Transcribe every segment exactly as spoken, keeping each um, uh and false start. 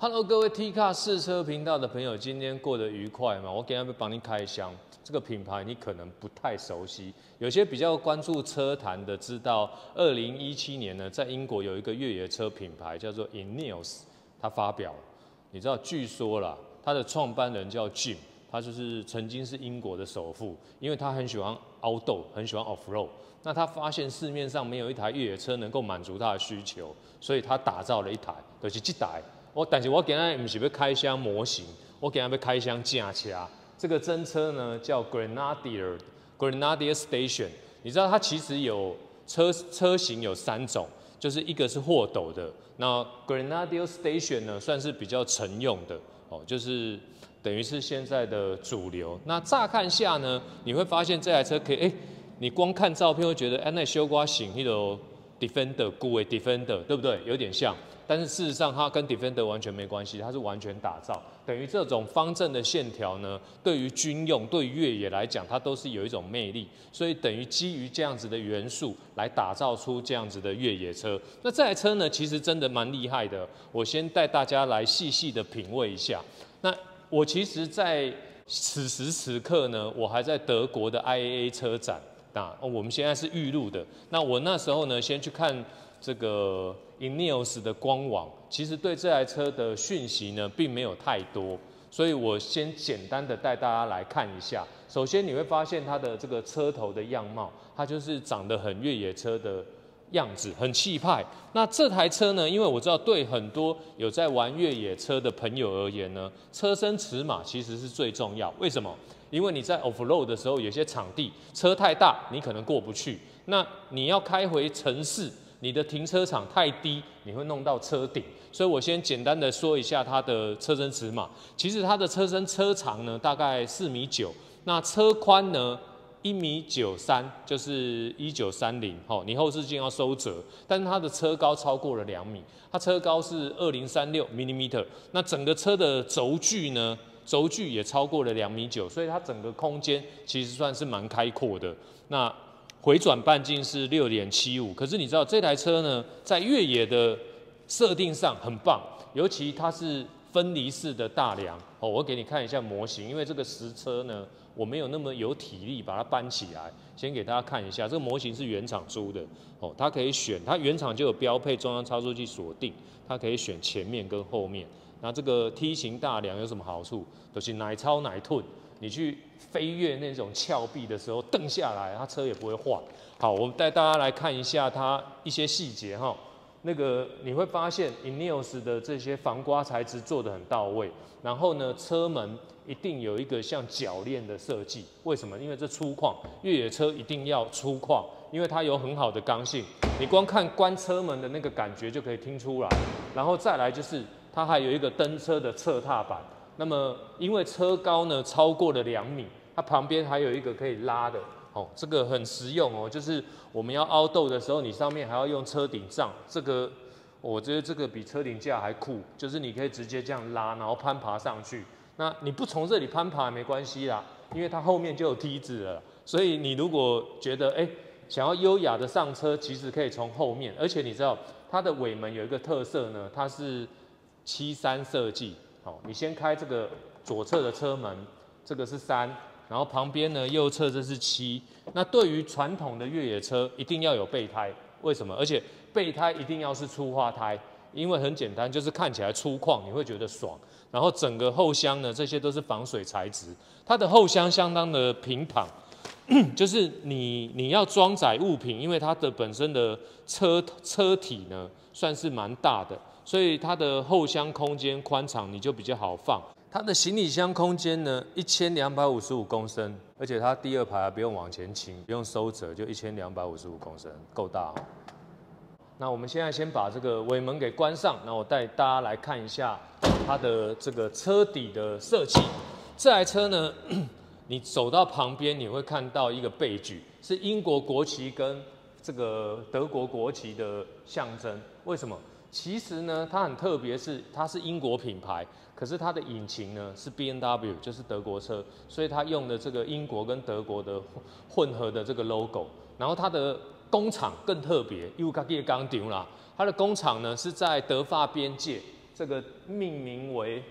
Hello， 各位 T 卡试车频道的朋友，今天过得愉快吗？我今天要帮你开箱，这个品牌你可能不太熟悉，有些比较关注车坛的知道，二零一七年呢，在英国有一个越野车品牌叫做 Ineos， 它发表，你知道，据说啦，它的创办人叫 Jim， 他就是曾经是英国的首富，因为他很喜欢 outdoor， 很喜欢 off road。那他发现市面上没有一台越野车能够满足他的需求，所以他打造了一台，就是这台。我但是我今天不是要开箱模型，我今天要开箱正车。这个真车呢叫 Grenadier Grenadier Station。你知道它其实有车车型有三种，就是一个是货斗的，那 Grenadier Station 呢算是比较乘用的哦，就是等于是现在的主流。那乍看下呢，你会发现这台车可以，哎、欸，你光看照片会觉得，哎、欸，那修瓜型那种 Defender 古伟 Defender 对不对？有点像。但是事实上，它跟 Defender 完全没关系，它是完全打造，等于这种方正的线条呢，对于军用、对于越野来讲，它都是有一种魅力，所以等于基于这样子的元素来打造出这样子的越野车。那这台车呢，其实真的蛮厉害的，我先带大家来细细的品味一下。那我其实在此时此刻呢，我还在德国的 I A A 车展，那我们现在是预录的。那我那时候呢，先去看这个 Ineos 的官网，其实对这台车的讯息呢，并没有太多，所以我先简单的带大家来看一下。首先你会发现它的这个车头的样貌，它就是长得很越野车的样子，很气派。那这台车呢，因为我知道对很多有在玩越野车的朋友而言呢，车身尺码其实是最重要。为什么？因为你在 off road 的时候，有些场地车太大，你可能过不去。那你要开回城市，你的停车场太低，你会弄到车顶。所以我先简单的说一下它的车身尺码。其实它的车身车长呢，大概四米九，那车宽呢一米九三，就是一九三零。哦，你后视镜要收折，但是它的车高超过了两米，它车高是二零三六 millimeter。那整个车的轴距呢？轴距也超过了两米九，所以它整个空间其实算是蛮开阔的。那回转半径是六点七五，可是你知道这台车呢，在越野的设定上很棒，尤其它是分离式的大梁哦。我给你看一下模型，因为这个实车呢，我没有那么有体力把它搬起来，先给大家看一下，这个模型是原厂出的哦，它可以选，它原厂就有标配中央操作器锁定，它可以选前面跟后面。那这个梯形大梁有什么好处？就是奶超奶盾，你去飞越那种峭壁的时候，蹬下来，它车也不会晃。好，我们带大家来看一下它一些细节哈。那个你会发现 Ineos 的这些防刮材质做得很到位，然后呢，车门一定有一个像铰链的设计。为什么？因为这粗犷，越野车一定要粗犷，因为它有很好的刚性。你光看关车门的那个感觉就可以听出来。然后再来就是。它还有一个登车的侧踏板，那么因为车高呢超过了两米，它旁边还有一个可以拉的，哦，这个很实用哦。就是我们要凹斗的时候，你上面还要用车顶帐，这个我觉得这个比车顶架还酷，就是你可以直接这样拉，然后攀爬上去。那你不从这里攀爬也没关系啦，因为它后面就有梯子了。所以你如果觉得哎、欸、想要优雅的上车，其实可以从后面，而且你知道它的尾门有一个特色呢，它是七三设计，好，你先开这个左侧的车门，这个是三，然后旁边呢右侧这是七。那对于传统的越野车，一定要有备胎，为什么？而且备胎一定要是粗化胎，因为很简单，就是看起来粗犷，你会觉得爽。然后整个后箱呢，这些都是防水材质，它的后箱相当的平躺，就是你你要装载物品，因为它的本身的车车体呢算是蛮大的。所以它的后箱空间宽敞，你就比较好放。它的行李箱空间呢，一千两百五十五公升，而且它第二排不用往前倾，不用收折，就一千两百五十五公升，够大哦。那我们现在先把这个尾门给关上，那我带大家来看一下它的这个车底的设计。这台车呢，你走到旁边你会看到一个背具，是英国国旗跟这个德国国旗的象征。为什么？其实呢，它很特别，是它是英国品牌，可是它的引擎呢是 B M W， 就是德国车，所以它用的这个英国跟德国的混合的这个 logo。然后它的工厂更特别，因为它也刚丢啦，它的工厂呢是在德法边界， 这个命名为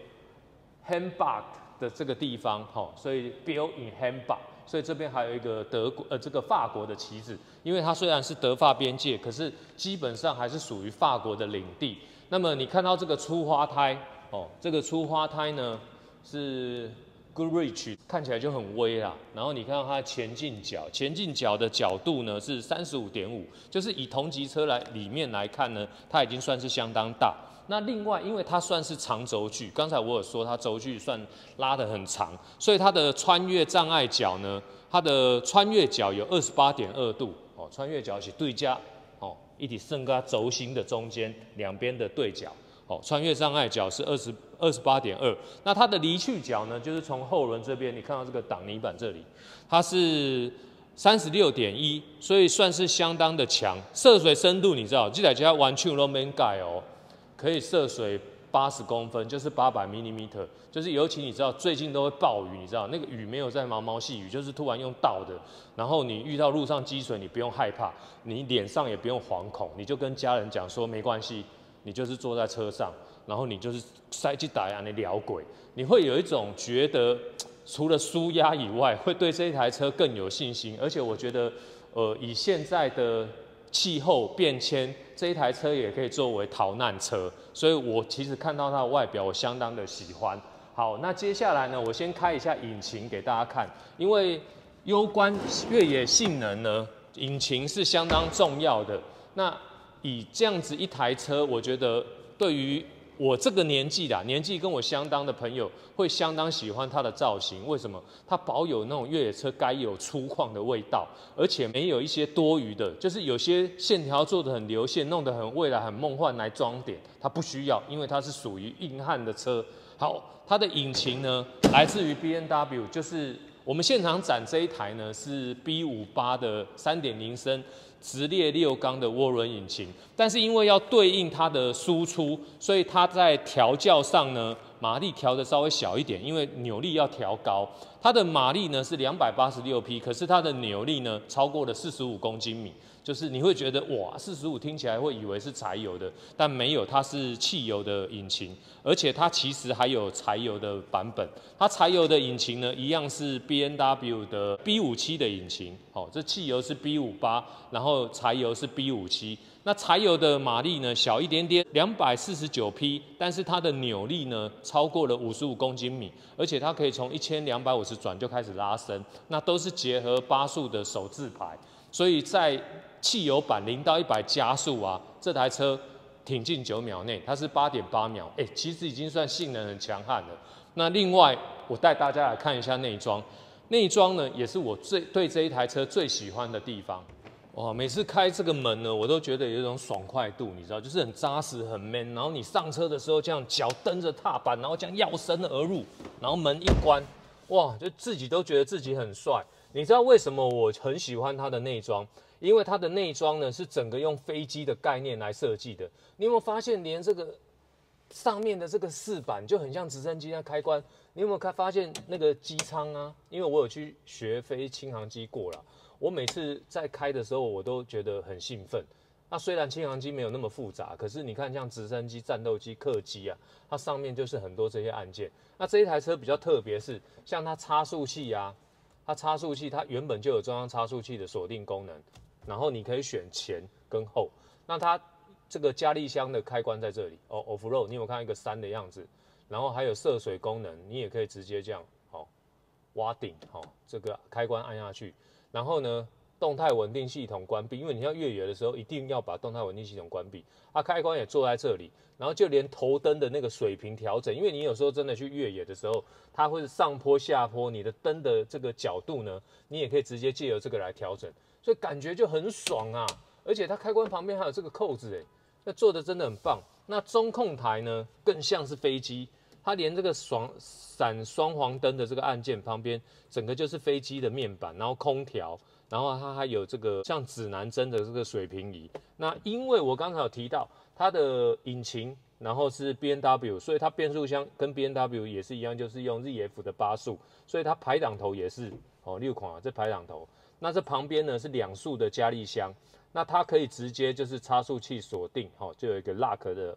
Hambach 的这个地方，好，所以 Built in Hambach， 所以这边还有一个德国呃这个法国的旗帜，因为它虽然是德法边界，可是基本上还是属于法国的领地。那么你看到这个出花胎，哦，这个出花胎呢是 Goodrich， 看起来就很威啦。然后你看到它前进角，前进角的角度呢是 三十五点五， 就是以同级车来里面来看呢，它已经算是相当大。那另外，因为它算是长轴距，刚才我有说它轴距算拉得很长，所以它的穿越障碍角呢，它的穿越角有 二十八点二度，哦，穿越角是对角，哦，一体升跟它轴心的中间两边的对角，哦，穿越障碍角是二十二十八点二，那它的离去角呢，就是从后轮这边，你看到这个挡泥板这里，它是三十六点一，所以算是相当的强。涉水深度你知道，这台车完全都没改哦。可以涉水八十公分，就是八百 mm， 就是尤其你知道最近都会暴雨，你知道那个雨没有在毛毛细雨，就是突然用倒的，然后你遇到路上积水，你不用害怕，你脸上也不用惶恐，你就跟家人讲说没关系，你就是坐在车上，然后你就是塞去打压你聊鬼，你会有一种觉得除了舒压以外，会对这一台车更有信心，而且我觉得，呃，以现在的气候变迁，这一台车也可以作为逃难车，所以我其实看到它的外表，我相当的喜欢。好，那接下来呢，我先开一下引擎给大家看，因为攸关越野性能呢，引擎是相当重要的。那以这样子一台车，我觉得对于我这个年纪啦，年纪跟我相当的朋友会相当喜欢它的造型。为什么？它保有那种越野车该有粗犷的味道，而且没有一些多余的，就是有些线条做得很流线，弄得很未来很梦幻来装点，它不需要，因为它是属于硬汉的车。好，它的引擎呢，来自于 B M W， 就是我们现场展这一台呢是 B 五十八 的 三点零 升。直列六缸的涡轮引擎，但是因为要对应它的输出，所以它在调教上呢，马力调的稍微小一点，因为扭力要调高。它的马力呢是两百八十六匹，可是它的扭力呢超过了四十五公斤米，就是你会觉得哇，四十五听起来会以为是柴油的，但没有，它是汽油的引擎，而且它其实还有柴油的版本。它柴油的引擎呢，一样是 B M W 的 B 五十七 的引擎，哦，这汽油是 B 五十八，然后柴油是 B 五十七。那柴油的马力呢小一点点，两百四十九匹，但是它的扭力呢超过了五十五公斤米，而且它可以从一千两百五十转就开始拉升，那都是结合八速的手自排，所以在汽油版零到一百加速啊，这台车挺进九秒内，它是八点八秒，哎、欸，其实已经算性能很强悍了。那另外，我带大家来看一下内装，内装呢也是我最对这一台车最喜欢的地方。哇，每次开这个门呢，我都觉得有一种爽快度，你知道，就是很扎实、很 man。然后你上车的时候，这样脚蹬着踏板，然后这样跃身而入，然后门一关，哇，就自己都觉得自己很帅。你知道为什么我很喜欢它的内装？因为它的内装呢是整个用飞机的概念来设计的。你有没有发现，连这个上面的这个饰板就很像直升机那开关？你有没有看发现那个机舱啊？因为我有去学飞轻航机过了。我每次在开的时候，我都觉得很兴奋。那虽然轻航机没有那么复杂，可是你看像直升机、战斗机、客机啊，它上面就是很多这些按键。那这一台车比较特别是，像它差速器啊，它差速器它原本就有中央差速器的锁定功能，然后你可以选前跟后。那它这个加力箱的开关在这里哦 ，off road， 你有没有看到一个三的样子？然后还有涉水功能，你也可以直接这样好、哦、挖顶好、哦，这个开关按下去。然后呢，动态稳定系统关闭，因为你要越野的时候一定要把动态稳定系统关闭。啊，开关也坐在这里，然后就连头灯的那个水平调整，因为你有时候真的去越野的时候，它会是上坡下坡，你的灯的这个角度呢，你也可以直接借由这个来调整，所以感觉就很爽啊。而且它开关旁边还有这个扣子，哎，那做的真的很棒。那中控台呢，更像是飞机。它连这个双闪双黄灯的这个按键旁边，整个就是飞机的面板，然后空调，然后它还有这个像指南针的这个水平仪。那因为我刚才有提到它的引擎，然后是 B M W， 所以它变速箱跟 B M W 也是一样，就是用 Z F 的八速，所以它排挡头也是哦六款啊，这排挡头。那这旁边呢是两速的加力箱，那它可以直接就是差速器锁定，哦，就有一个 lock 的。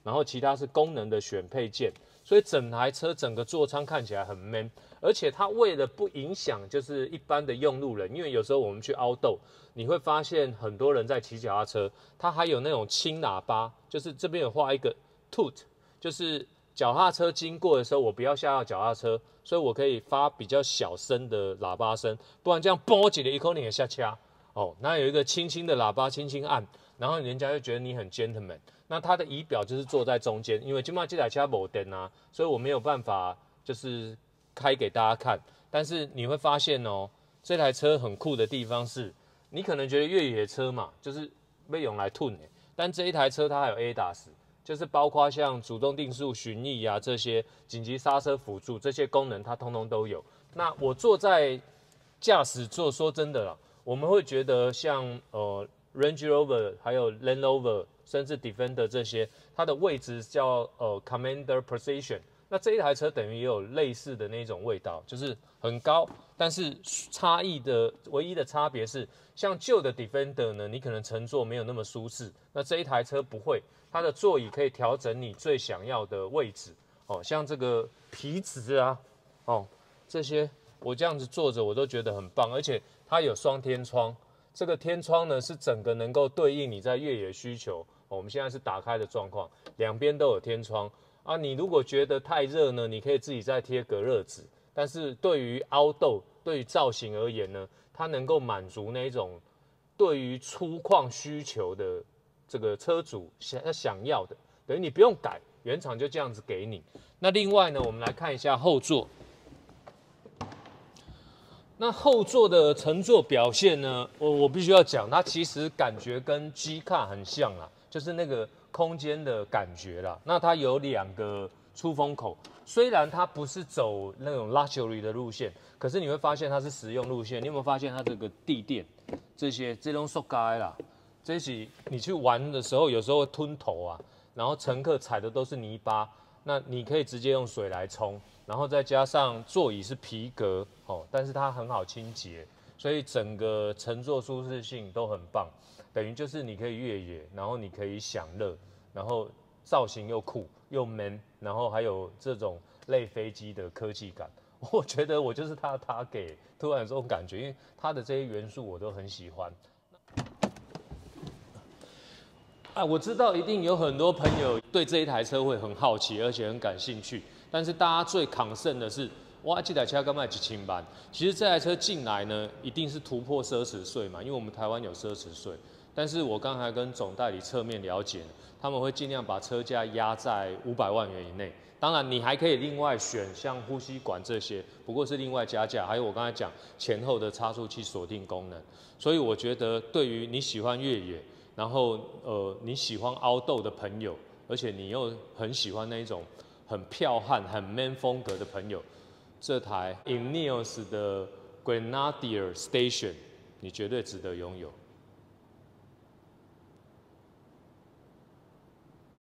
然后其他是功能的选配件，所以整台车整个座舱看起来很 man， 而且它为了不影响就是一般的用路人，因为有时候我们去凹豆，你会发现很多人在骑脚踏车，它还有那种轻喇叭，就是这边有画一个 toot， 就是脚踏车经过的时候，我不要下到脚踏车，所以我可以发比较小声的喇叭声，不然这样嘣几的一口你也下掐哦。那有一个轻轻的喇叭，轻轻按，然后人家就觉得你很 gentleman。那它的仪表就是坐在中间，因为今麦这台车没电啊，所以我没有办法就是开给大家看。但是你会发现哦，这台车很酷的地方是，你可能觉得越野车嘛，就是被用来吞的，但这一台车它还有 A D A S， 就是包括像主动定速巡弋啊这些紧急刹车辅助这些功能，它通通都有。那我坐在驾驶座，说真的啦，我们会觉得像呃 Range Rover 还有 Land Rover。甚至 Defender 这些，它的位置叫呃 Commander Position。那这一台车等于也有类似的那种味道，就是很高，但是差异的唯一的差别是，像旧的 Defender 呢，你可能乘坐没有那么舒适，那这一台车不会，它的座椅可以调整你最想要的位置。哦，像这个皮质啊，哦这些我这样子坐着我都觉得很棒，而且它有双天窗。这个天窗呢是整个能够对应你在越野需求、哦，我们现在是打开的状况，两边都有天窗啊。你如果觉得太热呢，你可以自己再贴隔热纸。但是对于凹豆，对于造型而言呢，它能够满足那种对于粗犷需求的这个车主想想要的，等于你不用改，原厂就这样子给你。那另外呢，我们来看一下后座。那后座的乘坐表现呢？我我必须要讲，它其实感觉跟 G Car 很像啦，就是那个空间的感觉啦。那它有两个出风口，虽然它不是走那种 luxury 的路线，可是你会发现它是实用路线。你有没有发现它这个地垫这些这种塑胶啦？这些你去玩的时候，有时候会吞头啊，然后乘客踩的都是泥巴，那你可以直接用水来冲。然后再加上座椅是皮革哦，但是它很好清洁，所以整个乘坐舒适性都很棒。等于就是你可以越野，然后你可以享乐，然后造型又酷又 man， 然后还有这种类飞机的科技感。我觉得我就是它的 target， 突然有这种感觉，因为它的这些元素我都很喜欢。啊，我知道一定有很多朋友对这一台车会很好奇，而且很感兴趣。但是大家最抗胜的是，哇，这台车干嘛几千万？其实这台车进来呢，一定是突破奢侈税嘛，因为我们台湾有奢侈税。但是我刚才跟总代理侧面了解，他们会尽量把车价压在五百万元以内。当然，你还可以另外选像呼吸管这些，不过是另外加价。还有我刚才讲前后的差速器锁定功能。所以我觉得，对于你喜欢越野，然后呃你喜欢凹豆的朋友，而且你又很喜欢那一种很剽悍、很 man 风格的朋友，这台 Ineos 的 Grenadier Station 你绝对值得拥有。